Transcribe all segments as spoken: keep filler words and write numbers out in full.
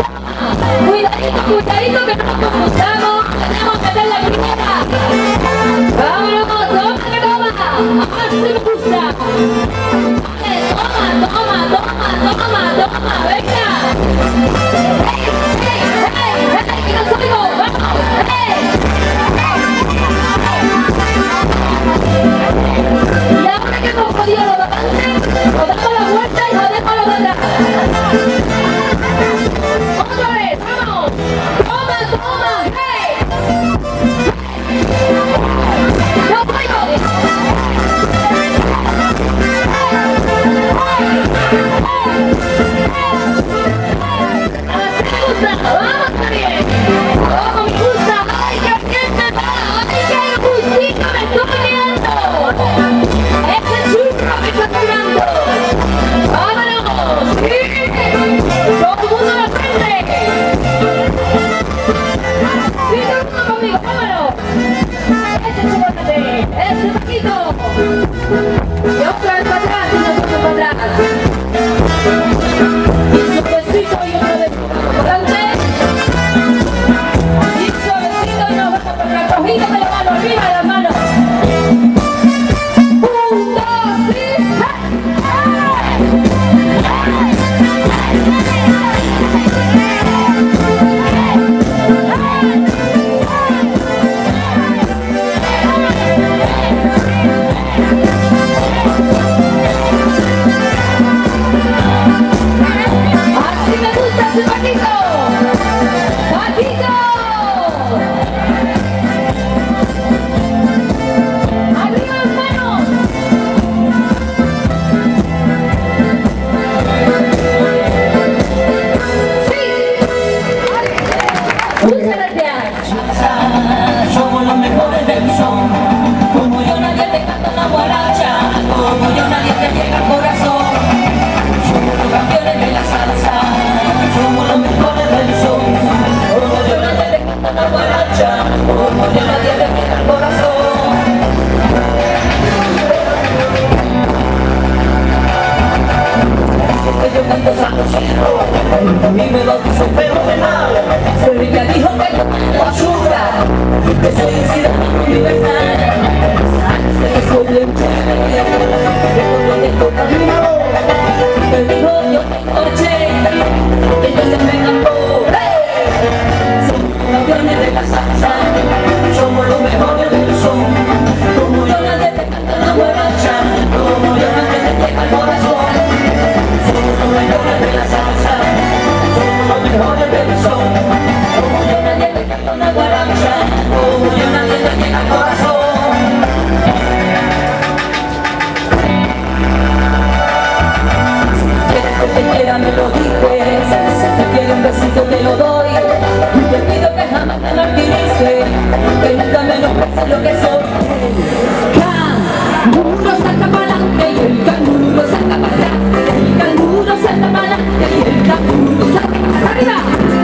Cuidadito, cuidadito que no nos confundamos. Tenemos que hacer la primera. Vámonos, toma que toma. Así me gusta. Dale, toma, toma, toma, toma, toma, venga. Hey, hey, hey, hey, que nos oigo, vamos, hey. Y ahora que hemos podido lo bastante, nos damos la vuelta y nos dejamos la banda. Otra vez, vamos. Toma, toma, hey. Yo oigo. Así me gusta, vamos también. Como me gusta, ay, que bien me va, ay, que gustito me estoy viendo. Ese churro me está tirando. ¡Vámonos! ¡Sí! ¡Todo el mundo lo prende! ¡Sí, todo el mundo conmigo! ¡Vámonos! ¡Ese chocolate! ¡Ese poquito! Y otra vez para atrás y nosotros para atrás. Y suavecito y otra vez por adelante. Y suavecito y nos vamos con la cogida de la mano, arriba de las manos. Somos los mejores del son. Como yo nadie te canta una guaracha, como yo nadie te llega al corazón. Somos los campeones de la salsa, somos los mejores del son. Como yo nadie te canta una guaracha, como yo nadie te llega al corazón. Que yo canto sabrosito y me bautizo fenomenal. Sevilla dijo que yo canto azúcar, que soy ciudadano universal. Que soy el chévere, que cuando te toca mi mano, que dijo yo tengo ochenta, que yo se me enamoré. Somos campeones de la salsa, somos los mejores del son. Como yo nadie te canta una guaracha, como yo nadie te llega al corazón. Somos los mejores de la salsa, somos los mejores del son. Como yo nadie te canta una guaracha, como yo nadie te llega al corazón. Si quieres que te quiera me lo dices, si te quiero un besito te lo doy. Y te pido que jamás te martirices, que nunca menosprecies lo que soy. Canguro salta para adelante y el canguro salta para atrás. El canguro salta para adelante y el canguro salta para arriba.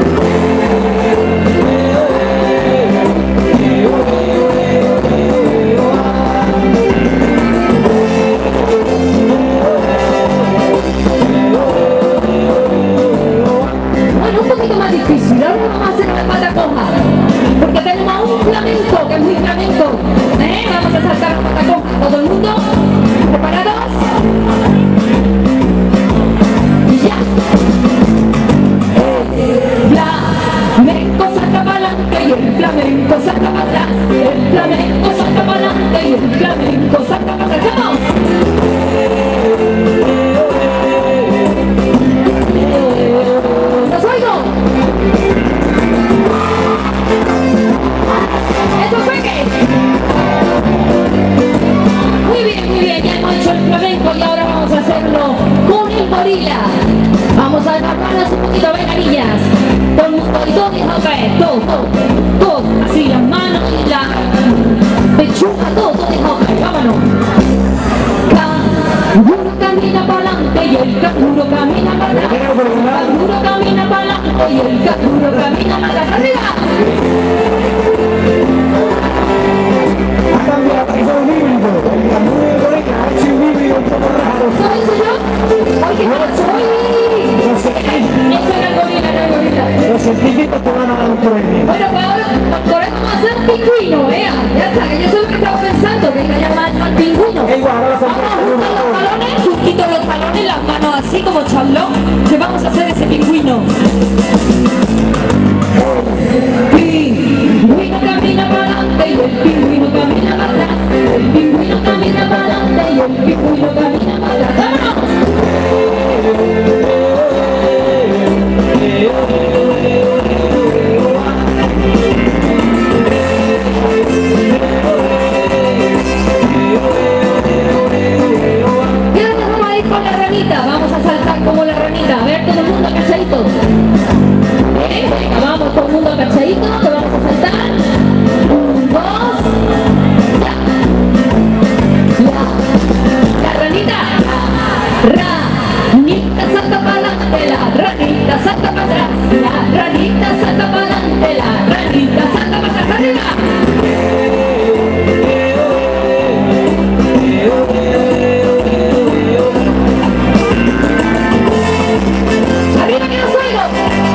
Bueno, un poquito más difícil, ahora vamos a hacer la pata coja, porque tenemos un flamenco que es muy flamenco, ¿eh? Vamos a saltar la pata coja, todo el mundo, ¿preparados? Ya. Flamenco salta para adelante y el flamenco salta para atrás, el flamenco salta para adelante y el flamenco salta para atrás. ¡Vamos! ¡Los oigo! ¡Eso fue que! Muy bien, muy bien, ya hemos hecho el flamenco y ahora vamos a hacerlo con el gorila. Vamos a agarrarnos un poquito de veganillas. Todo el mundo y todo, dijo que todo, todo, todo, así las manos y la pechuga, todo, todo, dijo que vámonos. Canguro camina para adelante y el canguro camina para atrás. Canguro camina para adelante y el canguro camina para atrás. ¡Arriba! ¿Soy, soy yo? Oye, no soy. Eso era el gorila, era el gorila. científicos te van a dar un premio. Bueno, pues ahora por eso vamos a hacer un pingüino, ¿eh? Ya está, que yo sé lo que estaba pensando, que iba a llamar al pingüino. Es igual, ahora Vamos a juntar los talones, justito los talones, las manos así como charlón, que vamos a hacer ese pingüino. Pingüino camina para adelante y el pingüino camina para atrás. El pingüino camina para adelante y el pingüino camina para atrás. ¡Vámonos! Y ahora nos vamos a ir con la ranita, vamos a saltar como la ranita, a ver todo el mundo cachadito. ¿Eh? Venga, vamos todo el mundo cachadito, que vamos a saltar. Un, dos, ya. Ya. La ranita. Ranita salta para adelante, la ranita salta para atrás. La ranita salta para adelante, la ranita salta para atrás. ¡Arriba! ¡Arriba que no salgo!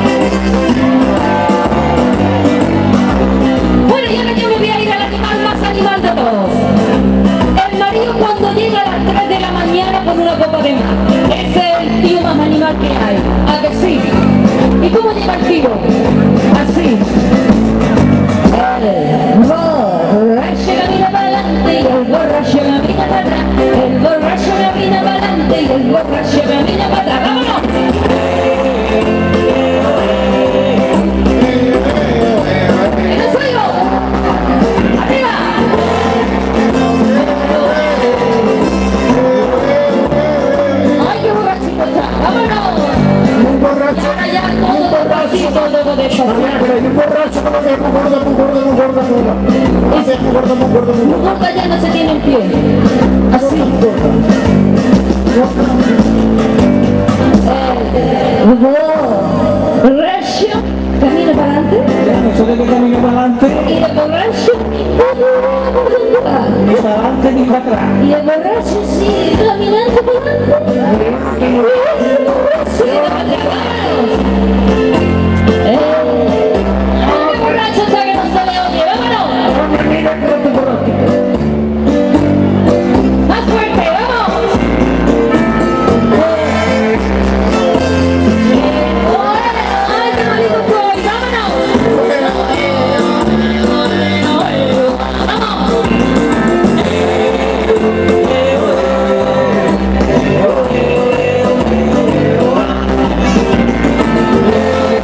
Bueno, y ahora yo me voy a ir al animal más animal de todos. El marido cuando llega a las tres de la mañana con una copa de mar. Ese es el tío más animal que hay. ¿A que sí? ¿Y cómo llega el tío? Así. El borracho camina para adelante y el borracho camina para atrás. El borracho camina para adelante y el borracho camina para atrás. ¡Vámonos! ¡En el suelo! ¡Arriba! ¡Ay, qué borrachito está! ¡Vámonos! Un borracho, Ahora ya todo borrachito, todo de pero hay un borracho como que es muy gordo, muy gordo, muy gordo, muy gordo. Ese es muy gordo, muy gordo, muy Muy gordo. gorda ya no se tiene en pie. Así. Muy gordo. El borracho camina para adelante Ya no sé de qué camino para adelante, y el borracho por dónde va. ni para adelante ni para atrás. Y el borracho sigue caminando por adelante. Y el borracho sigue para atrás. Eh, ¡ay, qué borracho está que no se le oye! ¡Vámonos! Mira, corto, corto. ¡Más fuerte! ¡Vamos! ¡Ay, qué malito estoy! ¡Vámonos! ¡Vamos!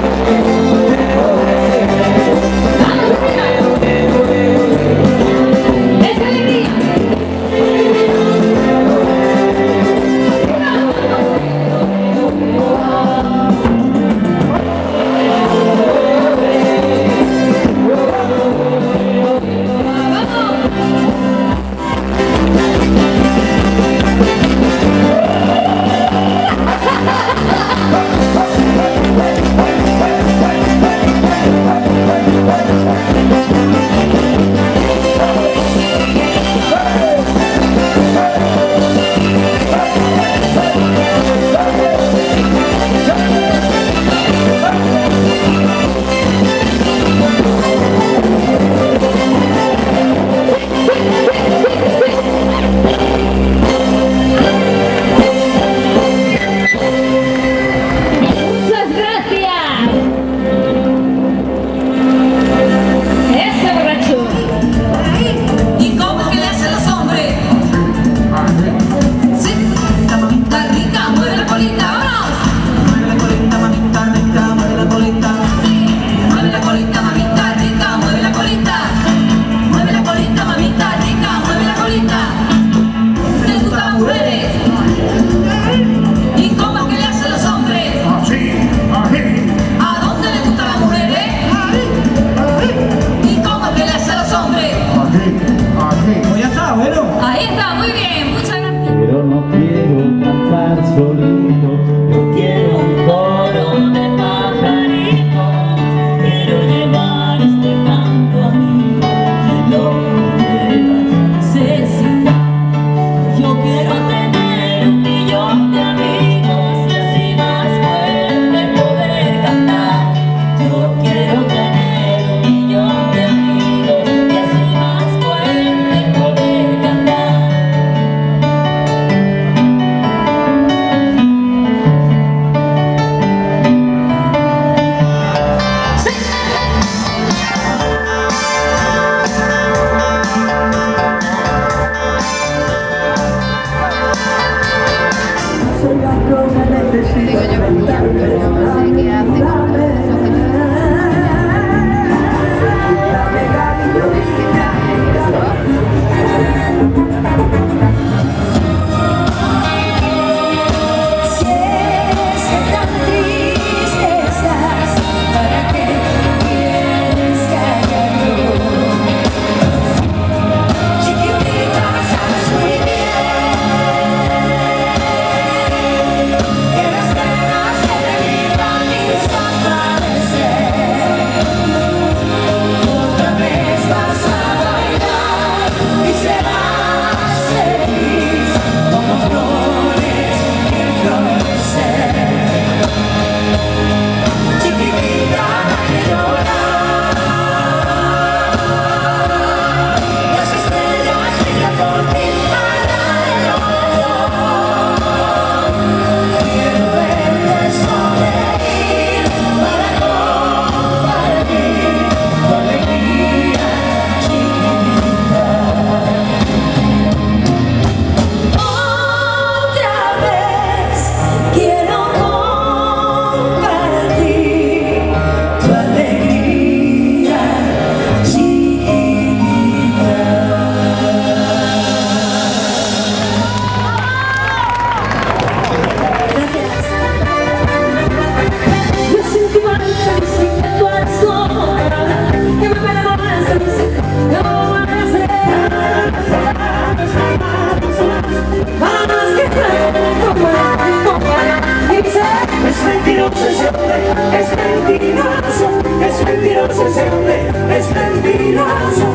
mentiroso, ese hombre es mentiroso.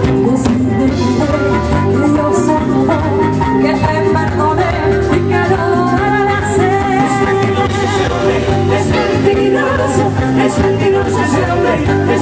Que yo sé todo, que te perdoné y que no vuelve a ser. Es mentiroso, ese hombre es mentiroso, es mentiroso ese hombre.